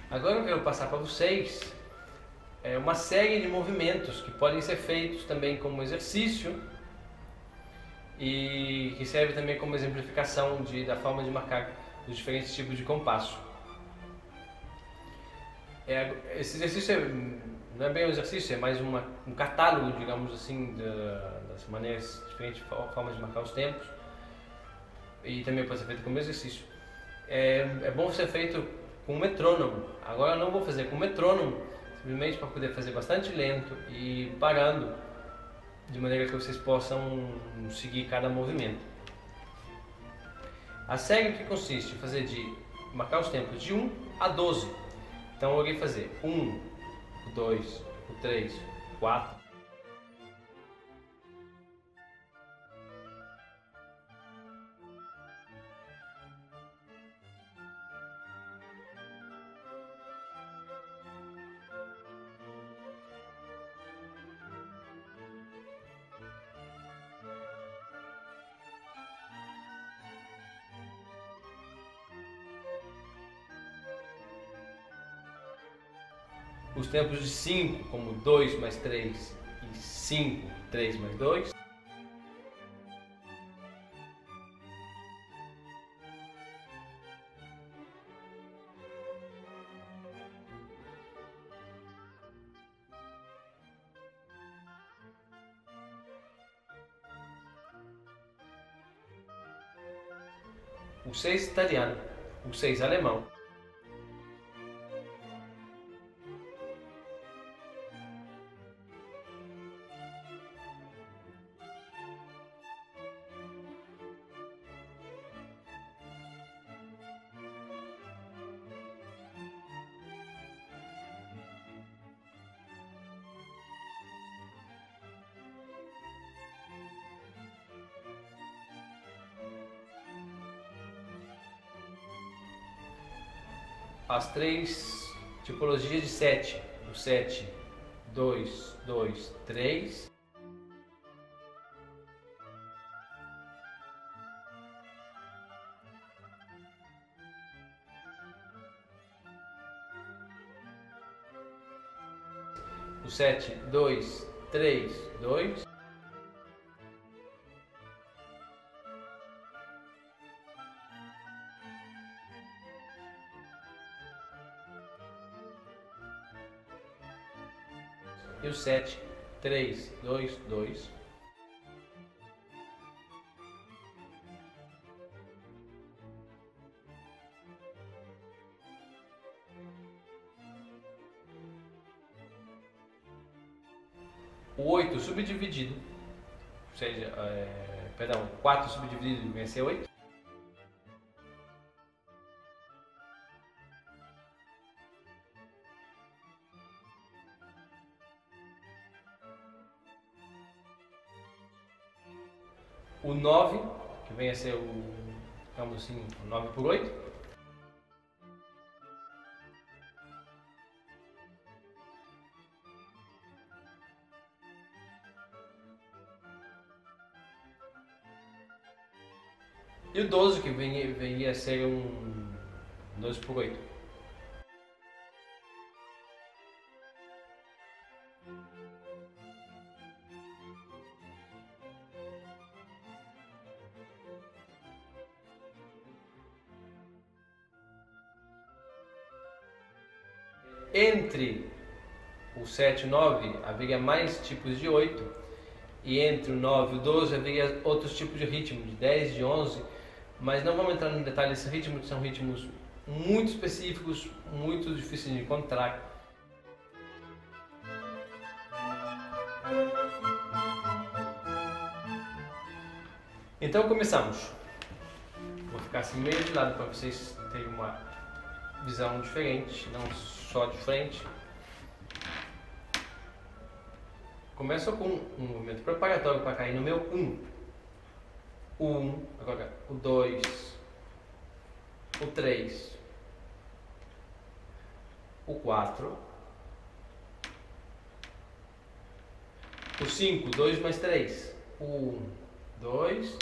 Agora eu quero passar para vocês uma série de movimentos que podem ser feitos também como exercício e que serve também como exemplificação da forma de marcar os diferentes tipos de compasso. Esse exercício não é bem um exercício, é mais um catálogo, digamos assim, das maneiras, diferentes formas de marcar os tempos, e também pode ser feito como exercício. É bom ser feito com metrônomo. Agora eu não vou fazer com metrônomo, simplesmente para poder fazer bastante lento e parando, de maneira que vocês possam seguir cada movimento. A série que consiste em marcar os tempos de 1 a 12. Então eu irei fazer 1, o 2, o 3, o 4. Os tempos de 5, como 2 mais 3 e 5, 3 mais 2. O 6 italiano, o 6 alemão. As três tipologias de 7, o 7, 2, 2, 3. O 7, 2, 3, 2. E o 7, 3, 2, 2. O 8 subdividido, ou seja, perdão, 4 subdividido vem a ser 8. O 9, que vem a ser digamos assim, o 9 por 8. E o 12, que vem a ser um 12 por 8. Entre o 7 e o 9 haveria mais tipos de 8, e entre o 9 e o 12 haveria outros tipos de ritmo, de 10, de 11, mas não vamos entrar no detalhe desses ritmos, que são ritmos muito específicos, muito difíceis de encontrar. Então começamos. Vou ficar assim meio de lado para vocês terem uma visão diferente, não só de frente. Começo com um movimento preparatório para cair no meu 1. O 1, agora o 2, o 3, o 4, o 5, 2 mais 3, o 1, 2,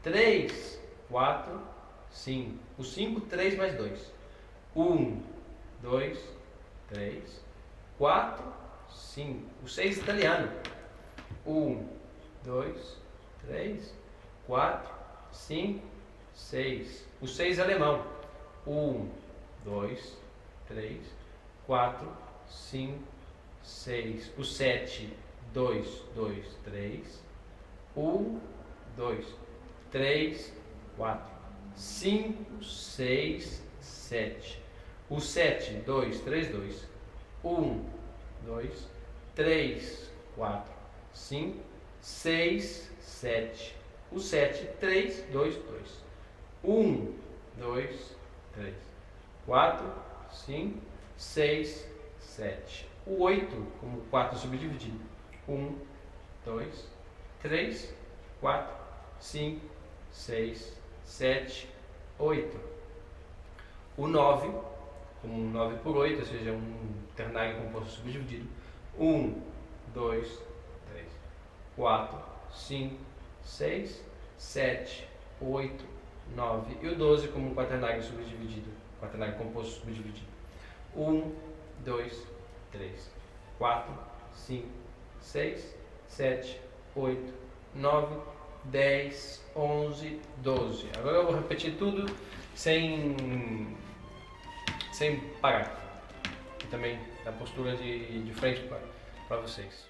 3, 4, 5, o 5, 3 mais 2, 1, 2, 3, 4, 5. O 6 italiano. 1, 2, 3, 4, 5, 6. O 6 alemão. 1, 2, 3, 4, 5, 6. O 7, 2, 2, 3. 1, 2, 3, 4, 5, 6, 7. O 7, 2, 3, 2. 1, 2, 3, 4, 5, 6, 7. O 7, 3, 2, 2. 1, 2, 3, 4, 5, 6, 7. O 8, como 4 subdividido. 1, 2, 3, 4, 5, 6, 7, 8. O 9, como 9 por 8, ou seja, um ternário composto subdividido. 1, 2, 3, 4, 5, 6, 7, 8, 9. E o 12 como um quaternário subdividido, quaternário composto subdividido. 1, 2, 3, 4, 5, 6, 7, 8, 9, 10, 11, 12. Agora eu vou repetir tudo sem parar. E também a postura de frente para vocês.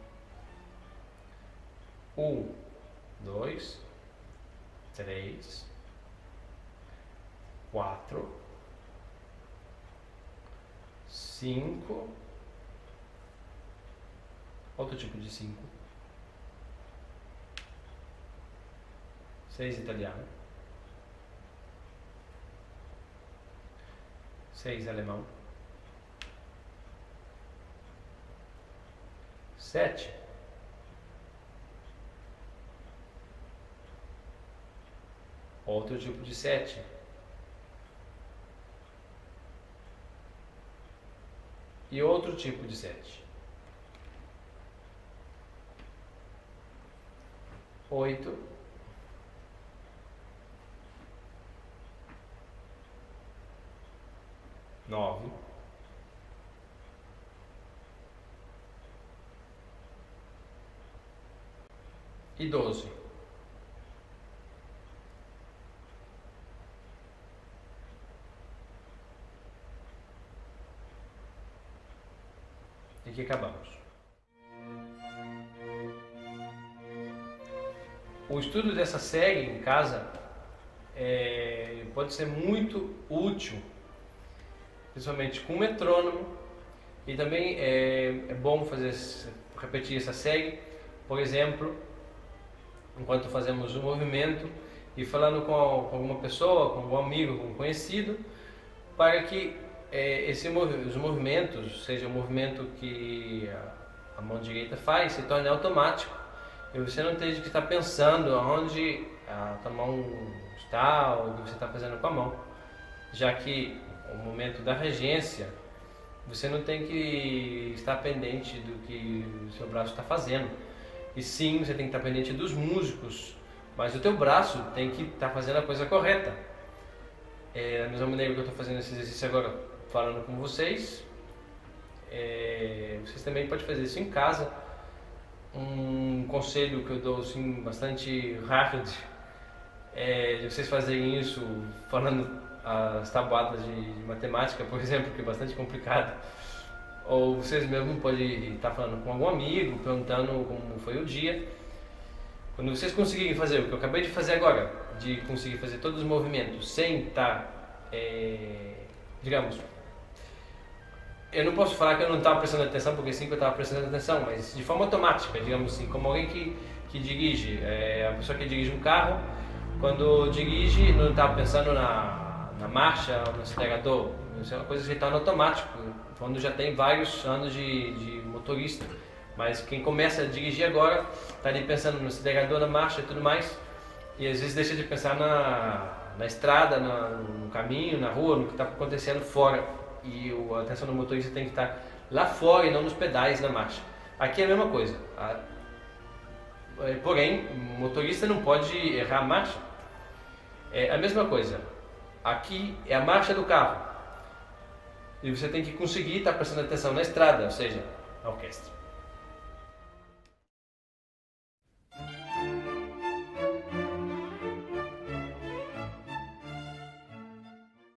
1, 2, 3, 4, 5, outro tipo de 5, 6 italiano, 6 alemão, 7, outro tipo de 7, e outro tipo de 7, 8, 9, e 12. E aqui acabamos. O estudo dessa série em casa pode ser muito útil, principalmente com o metrônomo, e também é bom repetir essa série, por exemplo, enquanto fazemos um movimento e falando com alguma pessoa, com algum amigo, com um conhecido, para que os movimentos, seja o movimento que a mão direita faz, se torne automático e você não tenha que estar pensando aonde a tua mão está ou o que você está fazendo com a mão, já que o momento da regência você não tem que estar pendente do que o seu braço está fazendo, e sim, você tem que estar pendente dos músicos, mas o teu braço tem que estar fazendo a coisa correta. Da mesma maneira que eu estou fazendo esse exercício agora, falando com vocês, vocês também podem fazer isso em casa. Um conselho que eu dou assim, bastante rápido de vocês fazerem isso falando as tabuadas de matemática, por exemplo, que é bastante complicado, ou vocês mesmos podem estar falando com algum amigo, perguntando como foi o dia. Quando vocês conseguirem fazer o que eu acabei de fazer agora, de conseguir fazer todos os movimentos sem estar, digamos, eu não posso falar que eu não estava prestando atenção, porque sim que eu estava prestando atenção, mas de forma automática, digamos assim, como alguém que dirige, a pessoa que dirige um carro, quando dirige não está pensando na marcha, no acelerador, isso é uma coisa que está no automático, quando já tem vários anos de motorista, mas quem começa a dirigir agora está ali pensando no acelerador, na marcha e tudo mais, e às vezes deixa de pensar na estrada, no caminho, na rua, no que está acontecendo fora, e a atenção do motorista tem que estar lá fora e não nos pedais, na marcha. Aqui é a mesma coisa, porém o motorista não pode errar a marcha. É a mesma coisa, aqui é a marcha do carro, E você tem que conseguir estar prestando atenção na estrada, ou seja, na orquestra.